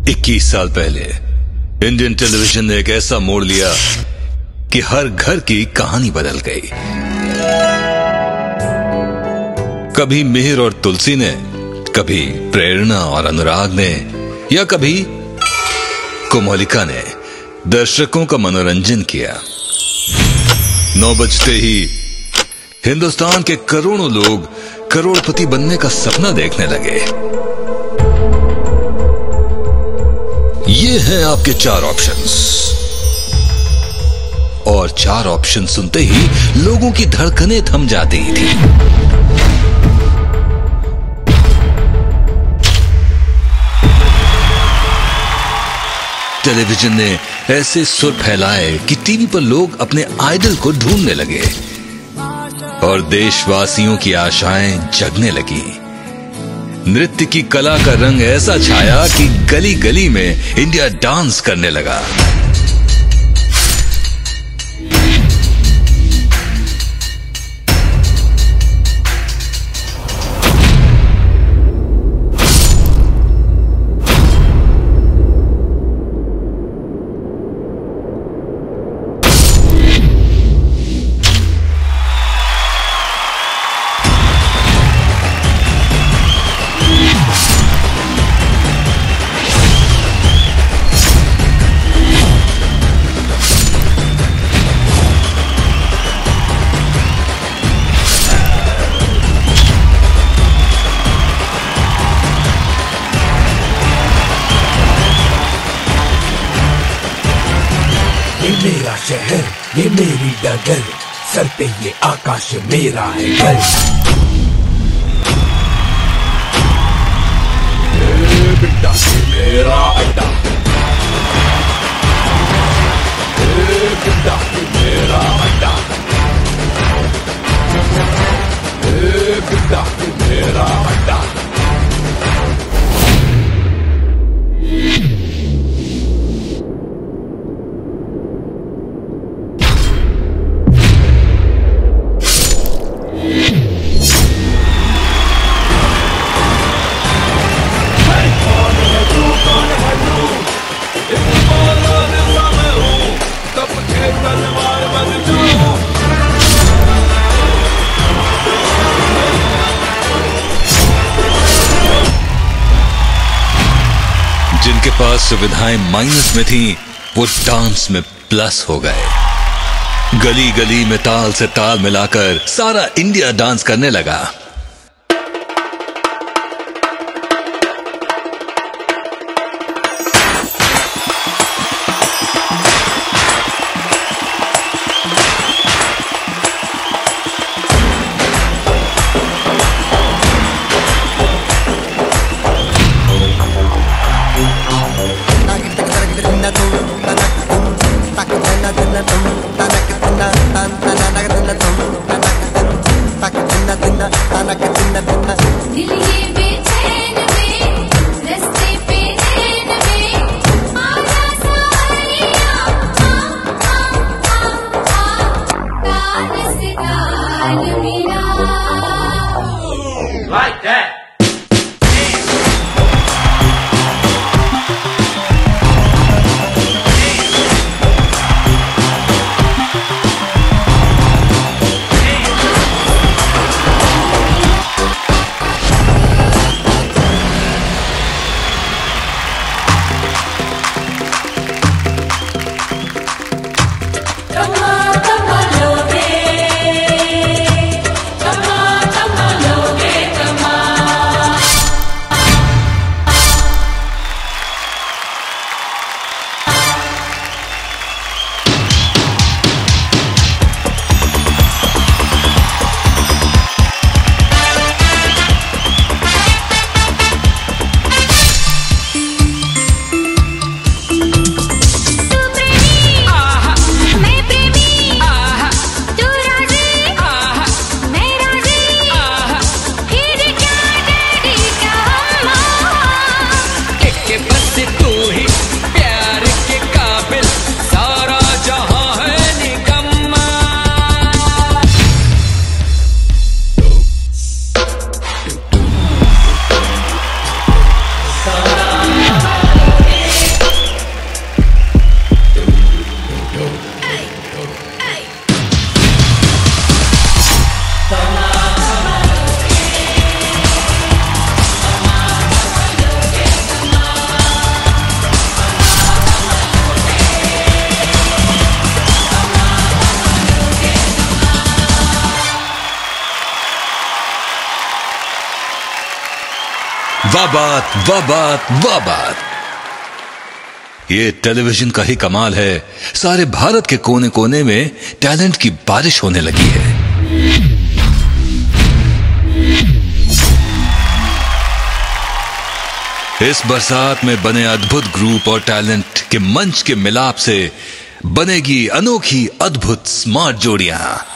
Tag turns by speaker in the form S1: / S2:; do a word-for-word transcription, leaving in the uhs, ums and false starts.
S1: इक्कीस साल पहले इंडियन टेलीविजन ने एक ऐसा मोड़ लिया कि हर घर की कहानी बदल गई। कभी मिहिर और तुलसी ने, कभी प्रेरणा और अनुराग ने, या कभी कोमोलिका ने दर्शकों का मनोरंजन किया। नौ बजते ही हिंदुस्तान के करोड़ों लोग करोड़पति बनने का सपना देखने लगे। ये हैं आपके चार ऑप्शंस, और चार ऑप्शन सुनते ही लोगों की धड़कनें थम जाती थी। टेलीविजन ने ऐसे सुर फैलाए कि टीवी पर लोग अपने आइडल को ढूंढने लगे और देशवासियों की आशाएं जगने लगी। नृत्य की कला का रंग ऐसा छाया कि गली गली में इंडिया डांस करने लगा।
S2: ये मेरा शहर, ये मेरी डगर, सर पे ये आकाश मेरा है घर। ए बेटा ये मेरा अड्डा, ए बेटा ये मेरा अड्डा, ए बेटा ये मेरा अड्डा।
S1: जिनके पास सुविधाएं माइनस में थीं, वो डांस में प्लस हो गए। गली गली में ताल से ताल मिलाकर सारा इंडिया डांस करने लगा।
S3: Tana
S1: वाह बात, वाह बात, वाह बात। ये टेलीविजन का ही कमाल है, सारे भारत के कोने कोने में टैलेंट की बारिश होने लगी है। इस बरसात में बने अद्भुत ग्रुप और टैलेंट के मंच के मिलाप से बनेगी अनोखी अद्भुत स्मार्ट जोड़ियां।